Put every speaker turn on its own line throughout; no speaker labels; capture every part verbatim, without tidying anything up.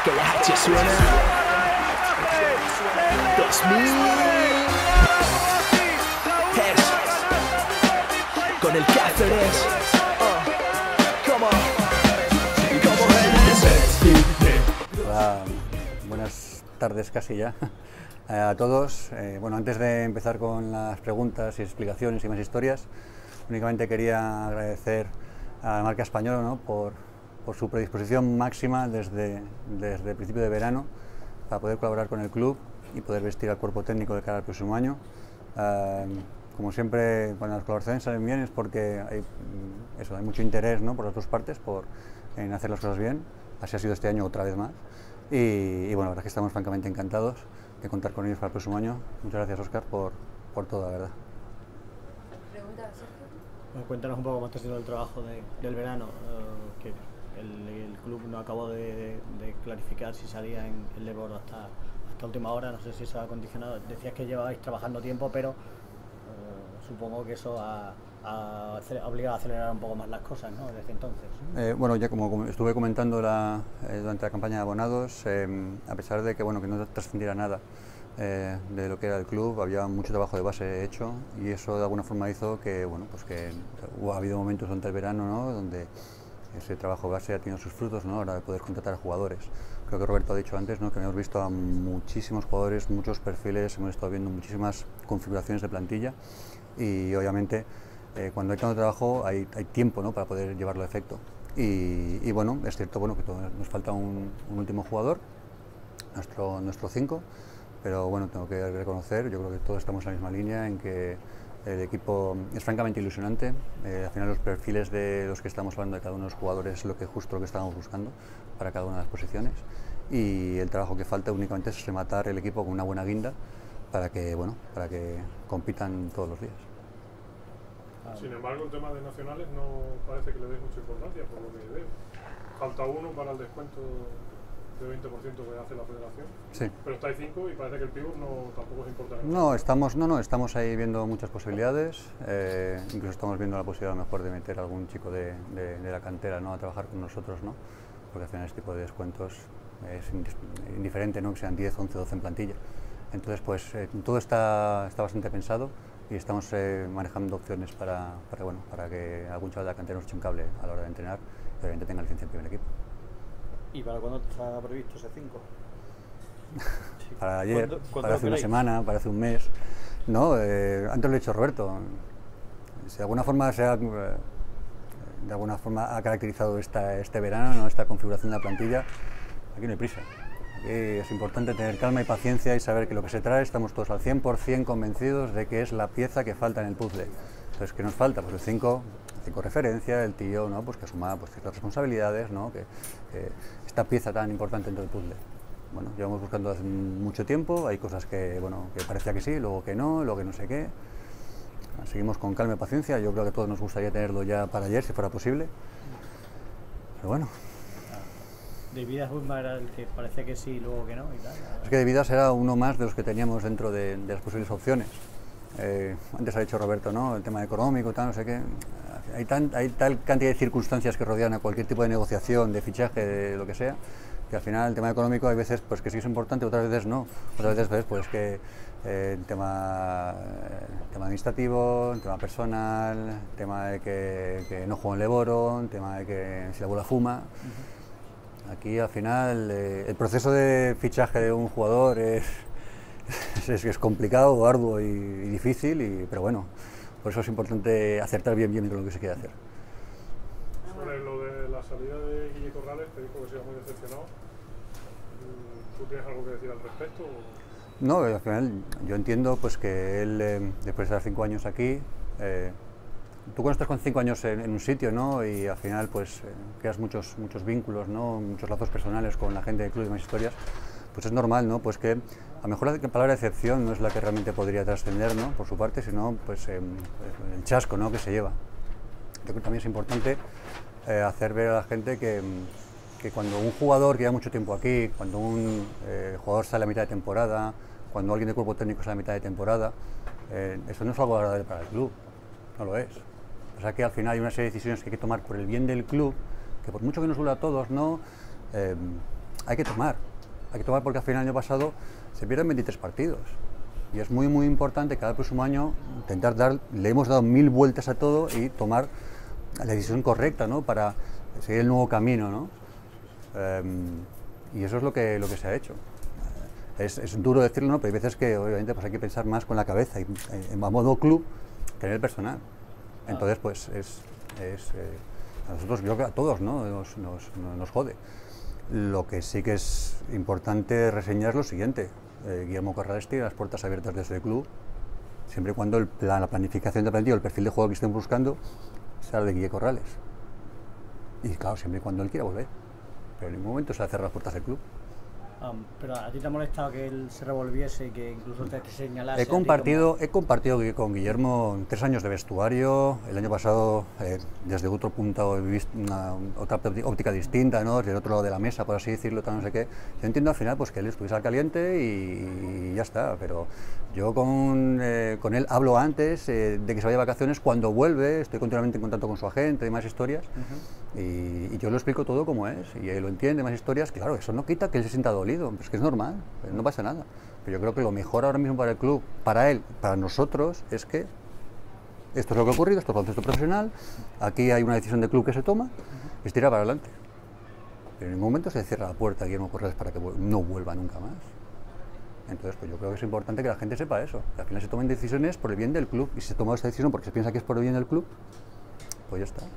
que la H suena. dos mil. Es con el Cáceres. Uh, como, como
Hola, buenas tardes casi ya a todos. Eh, bueno, antes de empezar con las preguntas y explicaciones y más historias, únicamente quería agradecer a la marca Española, ¿no?, por, por su predisposición máxima desde, desde el principio de verano para poder colaborar con el club y poder vestir al cuerpo técnico de cara al próximo año. Uh, como siempre, cuando las colaboraciones salen bien es porque hay, eso, hay mucho interés, ¿no?, por las dos partes por, en hacer las cosas bien. Así ha sido este año otra vez más. Y, y bueno, la verdad es que estamos francamente encantados de contar con ellos para el próximo año. Muchas gracias, Óscar, por, por todo, la verdad.
Pregunta, Sergio.
Bueno, cuéntanos un poco cómo está siendo el trabajo de, del verano, uh, que el, el club no acabó de, de, de clarificar si salía en el Leboro hasta, hasta última hora, no sé si eso ha condicionado. Decías que llevabais trabajando tiempo, pero uh, supongo que eso ha, ha obligado a acelerar un poco más las cosas, ¿no?, desde entonces.
Eh, bueno, ya como estuve comentando la, eh, durante la campaña de abonados, eh, a pesar de que, bueno, que no trascendiera nada eh, de lo que era el club, había mucho trabajo de base hecho y eso de alguna forma hizo que, bueno, pues que hubo, ha habido momentos durante el verano, ¿no?, donde ese trabajo de base ha tenido sus frutos, ¿no?, ahora de poder contratar a jugadores. Creo que Roberto ha dicho antes, ¿no?, que hemos visto a muchísimos jugadores, muchos perfiles, hemos estado viendo muchísimas configuraciones de plantilla y obviamente eh, cuando hay tanto trabajo hay, hay tiempo, ¿no?, para poder llevarlo a efecto. Y, y bueno, es cierto, bueno, que todo, nos falta un, un último jugador, nuestro nuestro cinco, pero bueno, tengo que reconocer, yo creo que todos estamos en la misma línea en que el equipo es francamente ilusionante. Eh, al final los perfiles de los que estamos hablando de cada uno de los jugadores es lo que justo lo que estábamos buscando para cada una de las posiciones y el trabajo que falta únicamente es rematar el equipo con una buena guinda para que, bueno, para que compitan todos los días.
Sin embargo, el tema de nacionales no parece que le dé mucha importancia, por lo que veo. Falta uno para el descuento de veinte por ciento que hace la federación,
sí.
Pero está ahí cinco y parece que el pívot no, tampoco es importante.
No, estamos, no, no, estamos ahí viendo muchas posibilidades, eh, incluso estamos viendo la posibilidad a lo mejor de meter a algún chico de, de, de la cantera, ¿no?, a trabajar con nosotros, ¿no?, porque al final este tipo de descuentos es indiferente, ¿no?, que sean diez, once, doce en plantilla. Entonces, pues eh, todo está, está bastante pensado y estamos eh, manejando opciones para, para, bueno, para que algún chaval de la cantera nos eche un cable a la hora de entrenar y obviamente tenga licencia en primer equipo.
¿Y para cuándo está previsto ese cinco?
Para ayer,
¿Cuándo, cuándo
para hace una semana, para hace un mes. No, eh, antes lo he dicho Roberto. Si de alguna forma se ha, de alguna forma ha caracterizado esta, este verano, ¿no?, esta configuración de la plantilla, aquí no hay prisa. Aquí es importante tener calma y paciencia y saber que lo que se trae estamos todos al cien por cien convencidos de que es la pieza que falta en el puzzle. Entonces, ¿qué nos falta? Pues el cinco, cinco referencia, el tío, ¿no?, pues que asuma pues ciertas responsabilidades, ¿no?, que, que esta pieza tan importante dentro del puzzle. Bueno, llevamos buscando hace mucho tiempo, hay cosas que, bueno, que parecía que sí, luego que no, luego que no sé qué. Seguimos con calma y paciencia, yo creo que a todos nos gustaría tenerlo ya para ayer, si fuera posible. Pero bueno.
De Vidas Guzmán era el que parece que sí, luego que no y tal.
Es que De Vidas era uno más de los que teníamos dentro de, de las posibles opciones. Eh, antes ha dicho Roberto, ¿no?, el tema económico, tal, no sé qué. Hay, tan, hay tal cantidad de circunstancias que rodean a cualquier tipo de negociación, de fichaje, de lo que sea, que al final el tema económico hay veces pues que sí es importante, otras veces no. Otras veces ves pues que eh, el tema, eh, tema administrativo, el tema personal, el tema de que, que no juego en Leboro, el tema de que si la bola fuma. Uh-huh. Aquí al final eh, el proceso de fichaje de un jugador es, es, es complicado, arduo y, y difícil, y, pero bueno, por eso es importante acertar bien bien con lo que se quiere hacer.
Sobre lo de la salida de Guille Corrales, te dijo que se iba muy decepcionado. ¿Tú tienes algo que decir al respecto? O?
No, al final yo entiendo pues que él, eh, después de estar cinco años aquí, eh, tú cuando estás con cinco años en, en un sitio, ¿no?, y al final pues eh, creas muchos, muchos vínculos, ¿no?, muchos lazos personales con la gente del club y más historias, pues es normal, ¿no?, pues que a lo mejor la palabra decepción no es la que realmente podría trascender, ¿no?, por su parte, sino pues eh, el chasco, ¿no?, que se lleva. Yo creo que también es importante eh, hacer ver a la gente que, que cuando un jugador que lleva mucho tiempo aquí, cuando un eh, jugador sale a mitad de temporada, cuando alguien del cuerpo técnico sale a mitad de temporada, eh, eso no es algo agradable para el club, no lo es. O sea que al final hay una serie de decisiones que hay que tomar por el bien del club, que por mucho que nos duela a todos, ¿no? Eh, hay que tomar. Hay que tomar porque al final el año pasado se pierden veintitrés partidos. Y es muy, muy importante cada próximo año intentar dar, le hemos dado mil vueltas a todo y tomar la decisión correcta, ¿no? Para seguir el nuevo camino, ¿no? Eh, y eso es lo que, lo que se ha hecho. Es, es duro decirlo, ¿no? Pero hay veces que obviamente pues hay que pensar más con la cabeza y, en, a modo club que en el personal. Entonces pues es, es eh, a nosotros, yo creo que a todos, ¿no? nos, nos, nos jode. Lo que sí que es importante reseñar es lo siguiente. Eh, Guillermo Corrales tiene las puertas abiertas desde el club, siempre y cuando el plan, la planificación de plantilla, el perfil de juego que estén buscando sea el de Guillermo Corrales. Y claro, siempre y cuando él quiera volver. Pero en ningún momento se va a cerrar las puertas del club.
Um, pero a ti te ha molestado que él se revolviese y que incluso te señalase.
He compartido, como... he compartido con Guillermo tres años de vestuario. El año pasado, eh, desde otro punto, he visto una, otra óptica distinta, ¿no? Desde el otro lado de la mesa, por así decirlo, tal, no sé qué. Yo entiendo al final pues, que él estuviese al caliente y, y ya está. Pero yo con, eh, con él hablo antes eh, de que se vaya de vacaciones. Cuando vuelve, estoy continuamente en contacto con su agente y más historias. Uh-huh. y, y yo lo explico todo como es. Y él lo entiende, más historias. Claro, eso no quita que él se sienta dolido. Pues que es normal, no pasa nada. Pero yo creo que lo mejor ahora mismo para el club, para él, para nosotros, es que esto es lo que ha ocurrido, esto es el contexto profesional, aquí hay una decisión del club que se toma, y se tira para adelante. Pero en ningún momento se cierra la puerta a Guillermo Corrales para que no vuelva nunca más. Entonces, pues yo creo que es importante que la gente sepa eso, que al final se tomen decisiones por el bien del club, y si se toma esta decisión porque se piensa que es por el bien del club, pues ya está.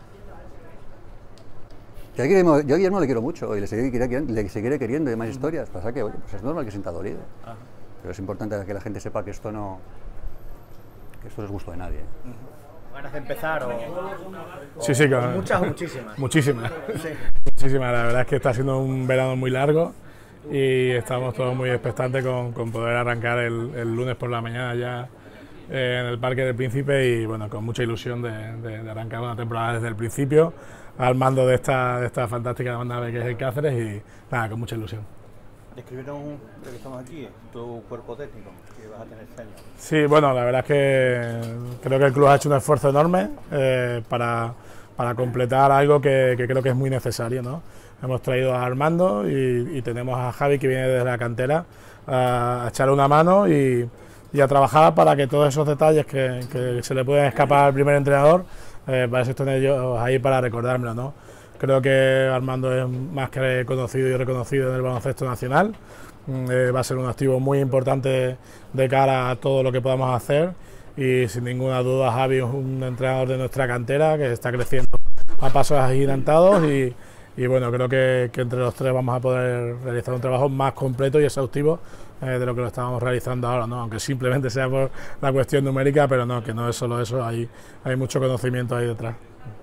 Yo a Guillermo, yo a Guillermo le quiero mucho y le seguiré, le seguiré queriendo y más historias. Pasa que, oye, pues es normal que se sienta dolido. Ajá. Pero es importante que la gente sepa que esto no, que esto no es gusto de nadie.
¿Ganas de empezar o...?
Sí, sí, claro.
Muchas o muchísimas.
Muchísimas.
Sí.
Muchísimas. La verdad es que está siendo un verano muy largo y estamos todos muy expectantes con, con poder arrancar el, el lunes por la mañana ya eh, en el Parque del Príncipe y bueno, con mucha ilusión de, de, de arrancar una temporada desde el principio al mando de esta, de esta fantástica nave que es el Cáceres y nada, con mucha ilusión.
Describieron, lo que estamos aquí, tu cuerpo técnico, que vas a tener este año.
Sí, bueno, la verdad es que creo que el club ha hecho un esfuerzo enorme eh, para, para completar algo que, que creo que es muy necesario, ¿no? Hemos traído a Armando y, y tenemos a Javi que viene desde la cantera a, a echarle una mano y, y a trabajar para que todos esos detalles que, que se le pueden escapar al primer entrenador, eh, para eso están ellos ahí para recordármelo, ¿no? Creo que Armando es más que conocido y reconocido en el baloncesto nacional, eh, va a ser un activo muy importante de cara a todo lo que podamos hacer y sin ninguna duda Javi es un entrenador de nuestra cantera que está creciendo a pasos agigantados y, y bueno, creo que, que entre los tres vamos a poder realizar un trabajo más completo y exhaustivo eh, de lo que lo estábamos realizando ahora, ¿no? Aunque simplemente sea por la cuestión numérica, pero no, que no es solo eso, hay, hay mucho conocimiento ahí detrás.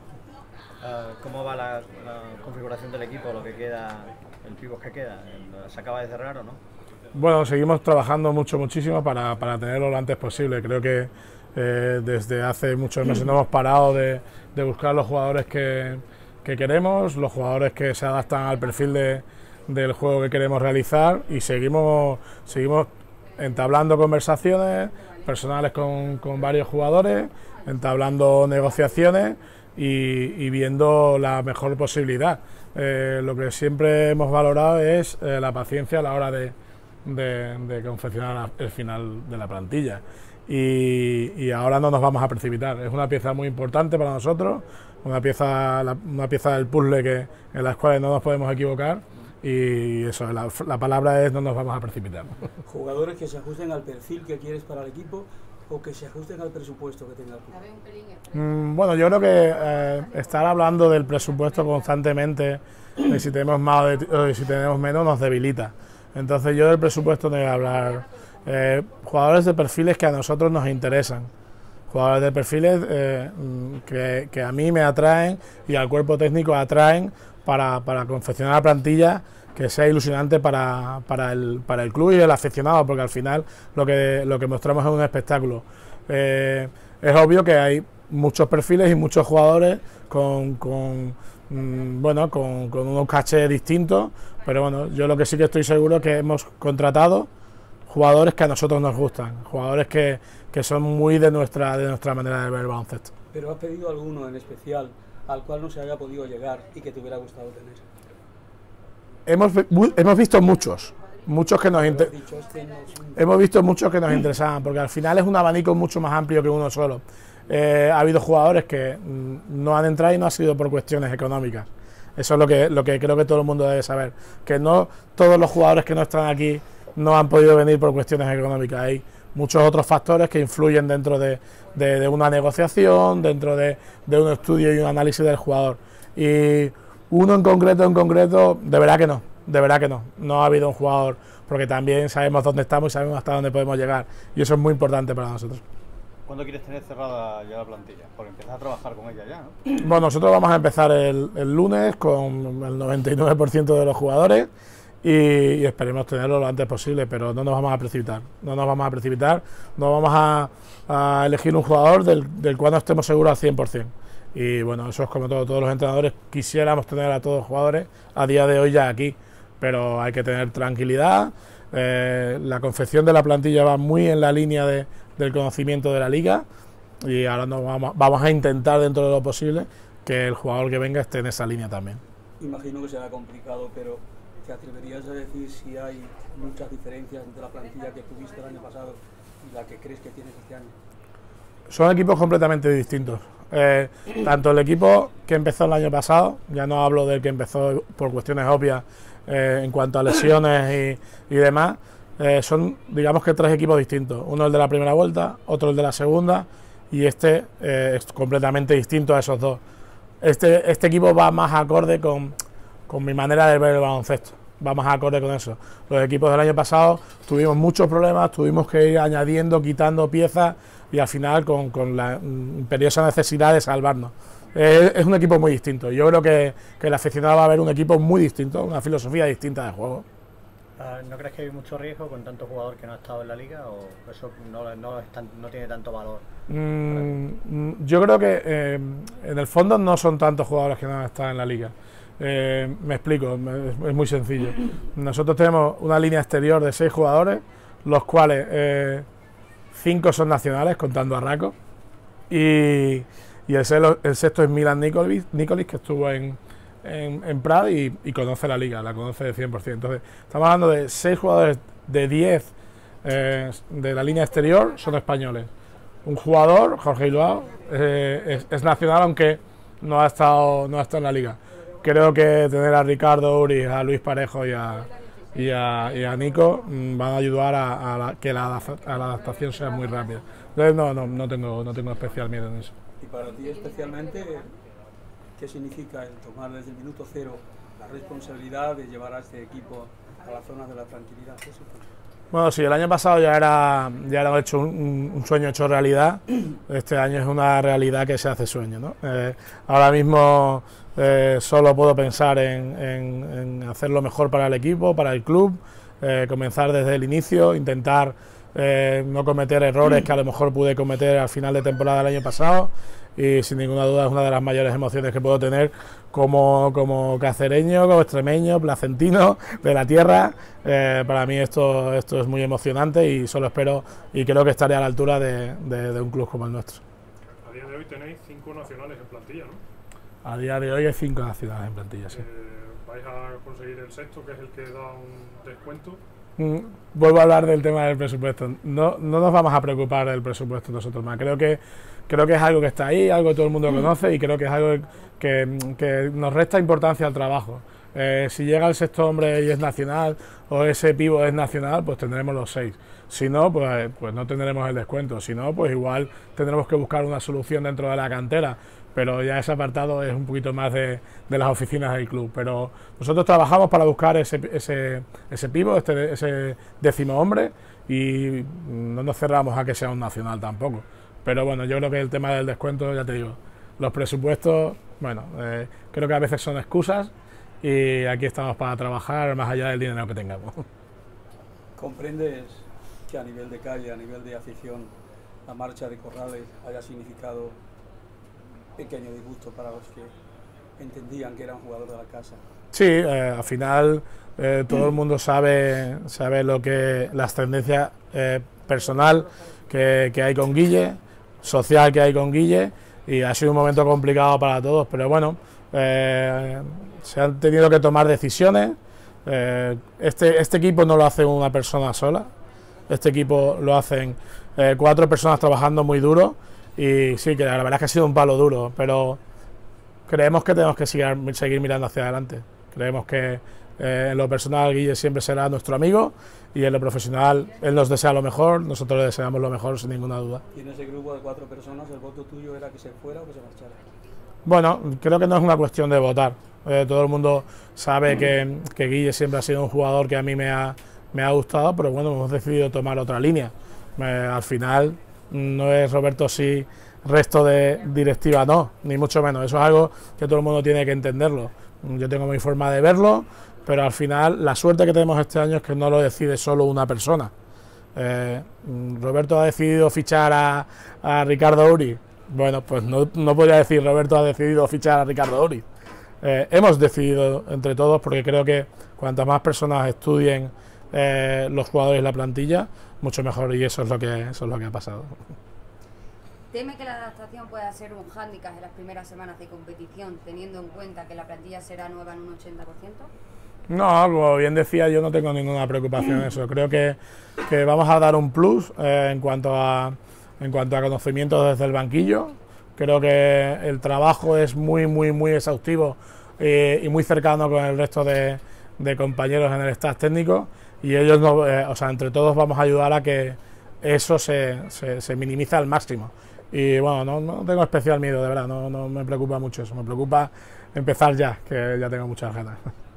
¿Cómo va la, la configuración del equipo, lo que queda, el pivot que queda? ¿Se acaba de cerrar o no?
Bueno, seguimos trabajando mucho, muchísimo para, para tenerlo lo antes posible. Creo que eh, desde hace muchos meses no hemos parado de, de buscar los jugadores que, que queremos, los jugadores que se adaptan al perfil de, del juego que queremos realizar y seguimos, seguimos entablando conversaciones personales con, con varios jugadores, entablando negociaciones Y, y viendo la mejor posibilidad. Eh, lo que siempre hemos valorado es eh, la paciencia a la hora de, de, de confeccionar el final de la plantilla y, y ahora no nos vamos a precipitar. Es una pieza muy importante para nosotros, una pieza, la, una pieza del puzzle que, en las cuales no nos podemos equivocar y eso, la, la palabra es no nos vamos a precipitar.
Jugadores que se ajusten al perfil que quieres para el equipo o que se ajusten al presupuesto que tenga el club.
Mm, bueno, yo creo que eh, estar hablando del presupuesto constantemente, de si tenemos más o de si tenemos menos, nos debilita. Entonces yo del presupuesto no voy a hablar. Eh, jugadores de perfiles que a nosotros nos interesan. Jugadores de perfiles eh, que, que a mí me atraen y al cuerpo técnico atraen para, para confeccionar la plantilla que sea ilusionante para, para, el, para el club y el aficionado, porque al final lo que, lo que mostramos es un espectáculo. Eh, es obvio que hay muchos perfiles y muchos jugadores con, con, mmm, bueno, con, con unos cachés distintos, pero bueno, yo lo que sí que estoy seguro es que hemos contratado jugadores que a nosotros nos gustan, jugadores que, que son muy de nuestra, de nuestra manera de ver el baloncesto.
¿Pero has pedido alguno en especial al cual no se haya podido llegar y que te hubiera gustado tener?
hemos, hemos visto muchos, muchos que nos inter...
Dicho, este no es un-
hemos visto muchos que nos interesaban, porque al final es un abanico mucho más amplio que uno solo. Eh, ha habido jugadores que mm, no han entrado y no ha sido por cuestiones económicas. Eso es lo que, lo que creo que todo el mundo debe saber, que no todos los jugadores que no están aquí no han podido venir por cuestiones económicas. Hay muchos otros factores que influyen dentro de, de, de una negociación, dentro de, de un estudio y un análisis del jugador. Y uno en concreto, en concreto, de verdad que no, de verdad que no. No ha habido un jugador, porque también sabemos dónde estamos y sabemos hasta dónde podemos llegar. Y eso es muy importante para nosotros.
¿Cuándo quieres tener cerrada ya la plantilla? Porque empiezas a trabajar con ella ya, ¿no?
Bueno, nosotros vamos a empezar el, el lunes con el noventa y nueve por ciento de los jugadores y, y esperemos tenerlo lo antes posible, pero no nos vamos a precipitar, no nos vamos a precipitar, no vamos a, a elegir un jugador del, del cual no estemos seguros al cien por cien. Y bueno, eso es como todo, todos los entrenadores quisiéramos tener a todos los jugadores a día de hoy ya aquí, pero hay que tener tranquilidad. Eh, la confección de la plantilla va muy en la línea de, del conocimiento de la liga y ahora nos vamos, vamos a intentar dentro de lo posible que el jugador que venga esté en esa línea también.
Imagino que será complicado, pero ¿te atreverías a decir si hay muchas diferencias entre la plantilla que tuviste el año pasado y la que crees que tienes este año?
Son equipos completamente distintos. Eh, tanto el equipo que empezó el año pasado, ya no hablo del que empezó por cuestiones obvias eh, en cuanto a lesiones y, y demás, eh, son digamos que tres equipos distintos. Uno el de la primera vuelta, otro el de la segunda y este eh, es completamente distinto a esos dos. Este, este equipo va más acorde con, con mi manera de ver el baloncesto, va más acorde con eso. Los equipos del año pasado tuvimos muchos problemas, tuvimos que ir añadiendo, quitando piezas y al final con, con la imperiosa necesidad de salvarnos. Eh, es un equipo muy distinto. Yo creo que, que el aficionado va a ver un equipo muy distinto, una filosofía distinta de juego.
¿No crees que hay mucho riesgo con tanto jugador que no ha estado en la liga o eso no, no, es tan, no tiene tanto valor?
Mm, yo creo que eh, en el fondo no son tantos jugadores que no han estado en la liga. Eh, me explico, es, es muy sencillo. Nosotros tenemos una línea exterior de seis jugadores, los cuales eh, cinco son nacionales, contando a Raco, y, y el, celo, el sexto es Milan Nikolic, Nikolic que estuvo en, en, en Prad y, y conoce la liga, la conoce de cien por ciento. Entonces, estamos hablando de seis jugadores de diez eh, de la línea exterior, son españoles. Un jugador, Jorge Iloao, eh, es, es nacional, aunque no ha estado, no ha estado en la liga. Creo que tener a Ricardo Uri, a Luis Parejo y a, y a, y a Nico mmm, van a ayudar a, a la, que la, a la adaptación sea muy rápida. Entonces no, no, no, tengo, no tengo especial miedo en eso.
Y para ti especialmente, ¿qué significa el tomar desde el minuto cero la responsabilidad de llevar a este equipo a la zona de la tranquilidad? ¿Qué supone?
Bueno, sí, el año pasado ya era, ya era hecho un, un sueño hecho realidad. Este año es una realidad que se hace sueño, ¿no? Eh, ahora mismo eh, solo puedo pensar en, en, en hacer lo mejor para el equipo, para el club, eh, comenzar desde el inicio, intentar eh, no cometer errores que a lo mejor pude cometer al final de temporada del año pasado. Y sin ninguna duda es una de las mayores emociones que puedo tener como, como cacereño, como extremeño, placentino de la tierra. Eh, para mí esto, esto es muy emocionante y solo espero y creo que estaré a la altura de, de, de un club como el nuestro.
A día de hoy tenéis cinco nacionales en plantilla, ¿no?
A día de hoy hay cinco nacionales en plantilla, sí.
Eh, ¿Vais a conseguir el sexto, que es el que da un descuento?
Mm, vuelvo a hablar del tema del presupuesto. No, no nos vamos a preocupar del presupuesto nosotros más. Creo que Creo que es algo que está ahí, algo que todo el mundo conoce y creo que es algo que, que nos resta importancia al trabajo. Eh, si llega el sexto hombre y es nacional o ese pivo es nacional, pues tendremos los seis. Si no, pues, pues no tendremos el descuento. Si no, pues igual tendremos que buscar una solución dentro de la cantera. Pero ya ese apartado es un poquito más de, de las oficinas del club. Pero nosotros trabajamos para buscar ese, ese, ese pivo, este, ese décimo hombre y no nos cerramos a que sea un nacional tampoco. Pero bueno, yo creo que el tema del descuento, ya te digo, los presupuestos, bueno, eh, creo que a veces son excusas y aquí estamos para trabajar más allá del dinero que tengamos.
¿Comprendes que a nivel de calle, a nivel de afición, la marcha de Corrales haya significado un pequeño disgusto para los que entendían que eran jugadores de la casa?
Sí, eh, al final eh, todo el mundo sabe, sabe lo que la ascendencia eh, personal que, que hay con Guille, social que hay con Guille, y ha sido un momento complicado para todos, pero bueno, eh, se han tenido que tomar decisiones, Eh, este, este equipo no lo hace una persona sola, este equipo lo hacen eh, cuatro personas trabajando muy duro, y sí, que la verdad es que ha sido un palo duro, pero creemos que tenemos que seguir, seguir mirando hacia adelante. Creemos que eh, en lo personal Guille siempre será nuestro amigo, y en lo profesional él nos desea lo mejor, nosotros le deseamos lo mejor sin ninguna duda.
Y en ese grupo de cuatro personas, ¿el voto tuyo era que se fuera o que se marchara?
Bueno, creo que no es una cuestión de votar. Eh, todo el mundo sabe que, que Guille siempre ha sido un jugador que a mí me ha, me ha gustado, pero bueno, hemos decidido tomar otra línea. Eh, al final no es Roberto sí, resto de directiva no, ni mucho menos. Eso es algo que todo el mundo tiene que entenderlo. Yo tengo mi forma de verlo, pero al final la suerte que tenemos este año es que no lo decide solo una persona. Eh, Roberto ha decidido fichar a, a Ricardo Uri. Bueno, pues no, no podría decir Roberto ha decidido fichar a Ricardo Uri. Eh, hemos decidido entre todos, porque creo que cuantas más personas estudien eh, los jugadores y la plantilla, mucho mejor, y eso es lo que, eso es lo que ha pasado.
¿Teme que la adaptación pueda ser un hándicap en las primeras semanas de competición, teniendo en cuenta que la plantilla será nueva en un ochenta por ciento?
No, como bien decía, yo no tengo ninguna preocupación en eso. Creo que, que vamos a dar un plus eh, en cuanto a en cuanto a conocimientos desde el banquillo. Creo que el trabajo es muy, muy, muy exhaustivo eh, y muy cercano con el resto de, de compañeros en el staff técnico, y ellos, no, eh, o sea, entre todos vamos a ayudar a que eso se, se, se minimice al máximo. Y bueno, no, no tengo especial miedo, de verdad, no, no me preocupa mucho eso, me preocupa empezar ya, que ya tengo muchas ganas.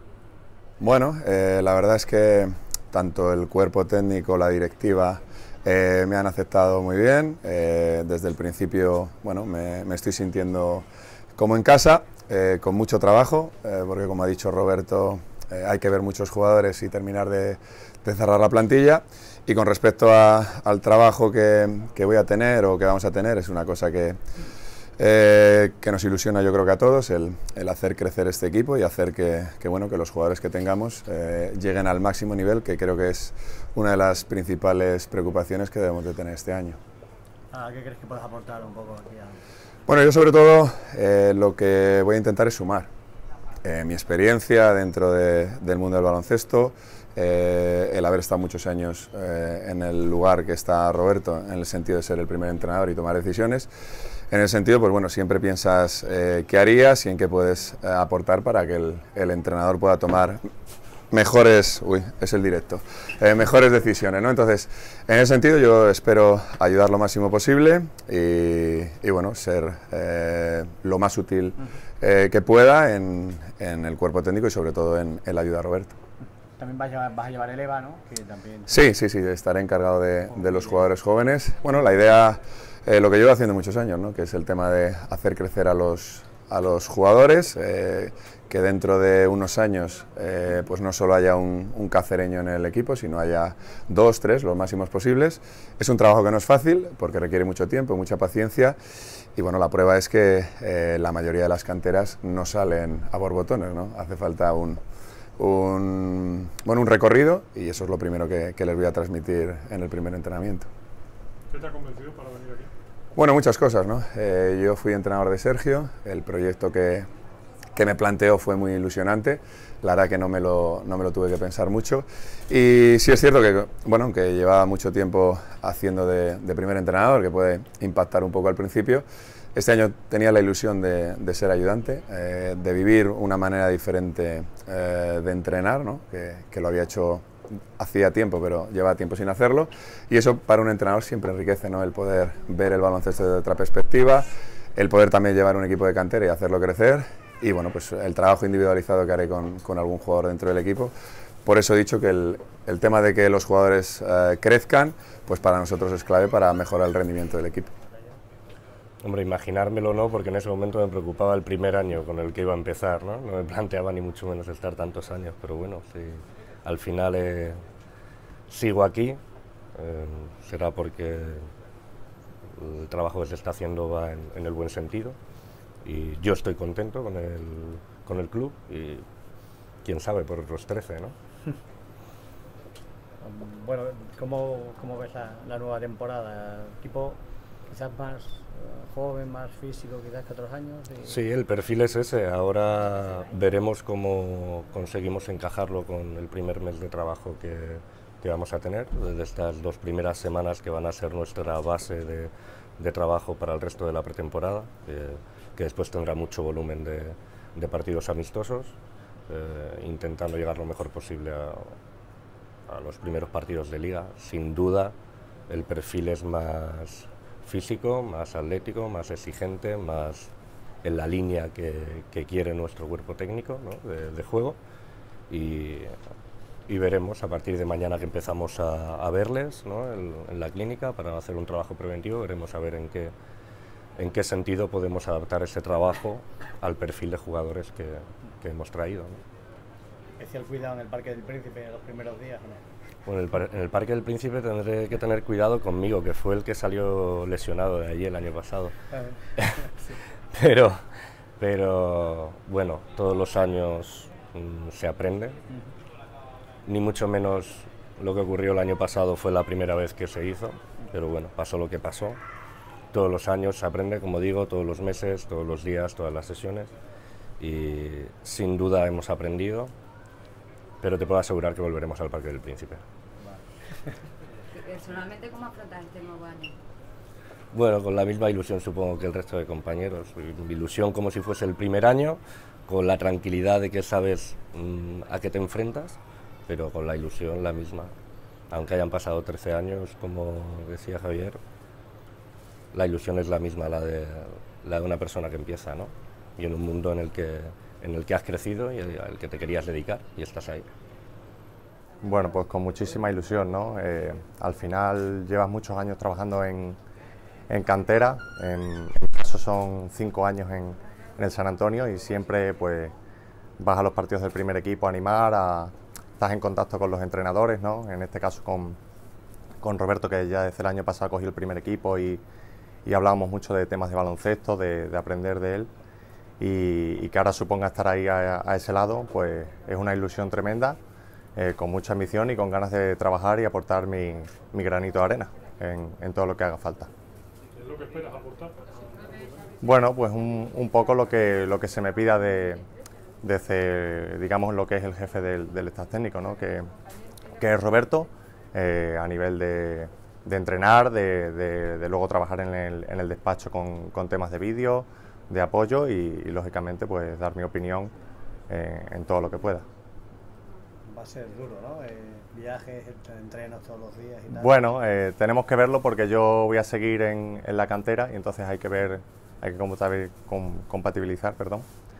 Bueno, eh, la verdad es que tanto el cuerpo técnico, la directiva, eh, me han aceptado muy bien. Eh, desde el principio, bueno, me, me estoy sintiendo como en casa, eh, con mucho trabajo, eh, porque como ha dicho Roberto, eh, hay que ver muchos jugadores y terminar de, de cerrar la plantilla. Y con respecto a, al trabajo que, que voy a tener o que vamos a tener, es una cosa que, eh, que nos ilusiona, yo creo que a todos, el, el hacer crecer este equipo y hacer que, que, bueno, que los jugadores que tengamos eh, lleguen al máximo nivel, que creo que es una de las principales preocupaciones que debemos de tener este año.
¿A qué crees que puedes aportar un poco aquí? A...
Bueno, yo sobre todo eh, lo que voy a intentar es sumar eh, mi experiencia dentro de, del mundo del baloncesto, eh, el haber estado muchos años eh, en el lugar que está Roberto, en el sentido de ser el primer entrenador y tomar decisiones. En el sentido, pues bueno, siempre piensas eh, qué harías y en qué puedes eh, aportar para que el, el entrenador pueda tomar mejores, uy, es el directo, eh, mejores decisiones, ¿no? Entonces, en ese sentido yo espero ayudar lo máximo posible y, y bueno, ser eh, lo más útil eh, que pueda en, en el cuerpo técnico y sobre todo en, en la ayuda a Roberto.
También vas a llevar, vas a llevar el EVA, ¿no? Que también...
Sí, sí, sí, estaré encargado de, de los jugadores jóvenes. Bueno, la idea, eh, lo que llevo haciendo muchos años, ¿no? Que es el tema de hacer crecer a los, a los jugadores, eh, que dentro de unos años eh, pues no solo haya un, un cacereño en el equipo, sino haya dos, tres, los máximos posibles. Es un trabajo que no es fácil, porque requiere mucho tiempo, mucha paciencia, y bueno, la prueba es que eh, la mayoría de las canteras no salen a borbotones, ¿no? Hace falta un... Un, bueno, un recorrido, y eso es lo primero que, que les voy a transmitir en el primer entrenamiento.
¿Qué te ha convencido para venir aquí?
Bueno, muchas cosas, ¿no? Eh, yo fui entrenador de Sergio, el proyecto que, que me planteó fue muy ilusionante, la verdad que no me, lo, no me lo tuve que pensar mucho, y sí es cierto que, bueno, aunque llevaba mucho tiempo haciendo de, de primer entrenador, que puede impactar un poco al principio, este año tenía la ilusión de, de ser ayudante, eh, de vivir una manera diferente eh, de entrenar, ¿no? que, que lo había hecho hacía tiempo, pero llevaba tiempo sin hacerlo, y eso para un entrenador siempre enriquece, ¿no? El poder ver el baloncesto desde otra perspectiva, el poder también llevar un equipo de cantera y hacerlo crecer, y bueno, pues el trabajo individualizado que haré con, con algún jugador dentro del equipo. Por eso he dicho que el, el tema de que los jugadores eh, crezcan, pues para nosotros es clave para mejorar el rendimiento del equipo.
Hombre, imaginármelo no, porque en ese momento me preocupaba el primer año con el que iba a empezar, ¿no? No me planteaba ni mucho menos estar tantos años, pero bueno, sí, al final eh, sigo aquí, eh, será porque el trabajo que se está haciendo va en, en el buen sentido, y yo estoy contento con el, con el club, y quién sabe, por otros trece, ¿no?
Bueno, ¿cómo, cómo ves la, la nueva temporada? Equipo quizás más joven, más físico quizás que otros años. Y...
Sí, el perfil es ese. Ahora veremos cómo conseguimos encajarlo con el primer mes de trabajo que, que vamos a tener, desde estas dos primeras semanas que van a ser nuestra base de, de trabajo para el resto de la pretemporada, que, que después tendrá mucho volumen de, de partidos amistosos, eh, intentando llegar lo mejor posible a, a los primeros partidos de liga. Sin duda, el perfil es más físico, más atlético, más exigente, más en la línea que, que quiere nuestro cuerpo técnico, ¿no? de, de juego, y, y veremos a partir de mañana que empezamos a, a verles, ¿no? en, en la clínica para hacer un trabajo preventivo, veremos a ver en qué, en qué sentido podemos adaptar ese trabajo al perfil de jugadores que, que hemos traído, ¿no?
¿Especial cuidado en el Parque del Príncipe en los primeros días o no?
Bueno, en el, en el Parque del Príncipe tendré que tener cuidado conmigo, que fue el que salió lesionado de allí el año pasado.
Sí.
pero, pero, bueno, todos los años mmm, se aprende. Uh-huh. Ni mucho menos lo que ocurrió el año pasado fue la primera vez que se hizo, pero bueno, pasó lo que pasó. Todos los años se aprende, como digo, todos los meses, todos los días, todas las sesiones, y sin duda hemos aprendido, pero te puedo asegurar que volveremos al Parque del Príncipe.
Personalmente, ¿cómo afrontas este nuevo año?
Bueno, con la misma ilusión supongo que el resto de compañeros. Ilusión como si fuese el primer año, con la tranquilidad de que sabes mmm, a qué te enfrentas, pero con la ilusión la misma. Aunque hayan pasado trece años, como decía Javier, la ilusión es la misma, la de, la de una persona que empieza, ¿no? Y en un mundo en el que, en el que has crecido y al que te querías dedicar, y estás ahí.
Bueno, pues con muchísima ilusión, ¿no? Eh, al final llevas muchos años trabajando en, en cantera, en, en mi caso son cinco años en, en el San Antonio, y siempre pues vas a los partidos del primer equipo a animar, a, estás en contacto con los entrenadores, ¿no? En este caso con, con Roberto, que ya desde el año pasado cogió el primer equipo, y, y hablábamos mucho de temas de baloncesto, de, de aprender de él, y, y que ahora suponga estar ahí a, a ese lado, pues es una ilusión tremenda. Eh, con mucha ambición y con ganas de trabajar y aportar mi, mi granito de arena en, en todo lo que haga falta.
¿Qué es lo que esperas aportar?
Bueno, pues un, un poco lo que, lo que se me pida de, desde, digamos, lo que es el jefe del, del staff técnico, ¿no? que, que es Roberto, eh, a nivel de, de entrenar, de, de, de luego trabajar en el, en el despacho con, con temas de vídeo, de apoyo, y, y lógicamente pues dar mi opinión eh, en todo lo que pueda.
Va a ser duro, ¿no? Eh, viajes, entrenos todos los días y tal.
Bueno, eh, tenemos que verlo porque yo voy a seguir en, en la cantera, y entonces hay que ver, hay que compatibilizar, perdón.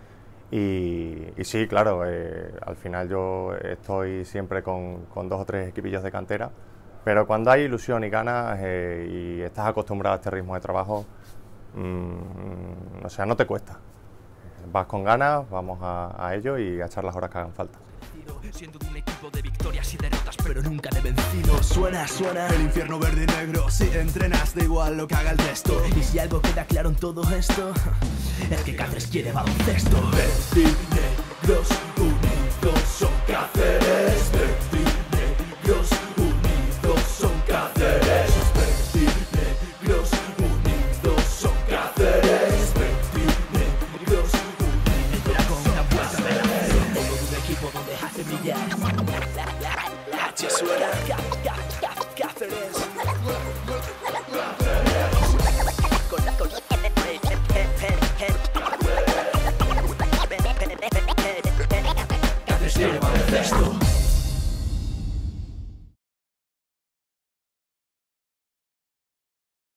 Y, y sí, claro, eh, al final yo estoy siempre con, con dos o tres equipillos de cantera, pero cuando hay ilusión y ganas eh, y estás acostumbrado a este ritmo de trabajo, mmm, o sea, no te cuesta. Vas con ganas, vamos a, a ello y a echar las horas que hagan falta.
Siendo de un equipo de victorias y derrotas, pero nunca de vencidos. Suena, suena el infierno verde y negro. Si entrenas, da igual lo que haga el resto. Y si algo queda claro en todo esto, es que Cáceres quiere baloncesto. Verdinegros unidos son Cáceres. Verdinegros unidos son Cáceres. Verdinegros unidos son Cáceres. Verdinegros unidos con una vuelta de la fe. Todo un equipo donde hace brillar. La H suena Cáceres. Con la con Cáceres tiene balón.